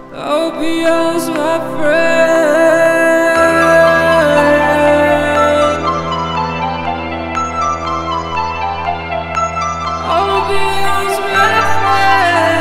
Opium's my friend. Opium's my friend.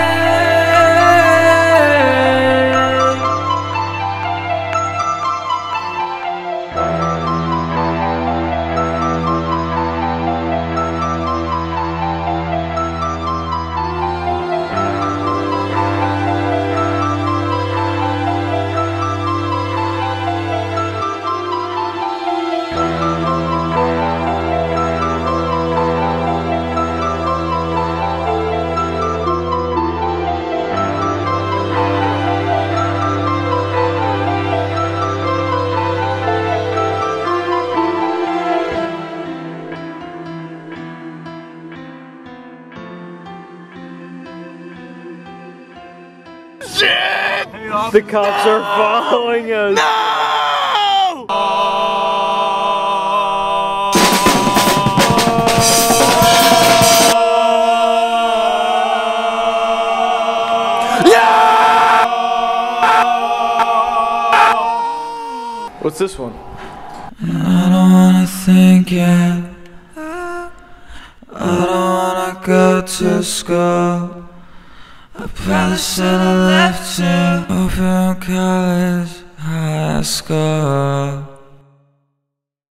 Shit! The cops are following us. No! What's this one? I don't wanna think yet. I don't wanna go to school. I probably should've left you. Open college high school.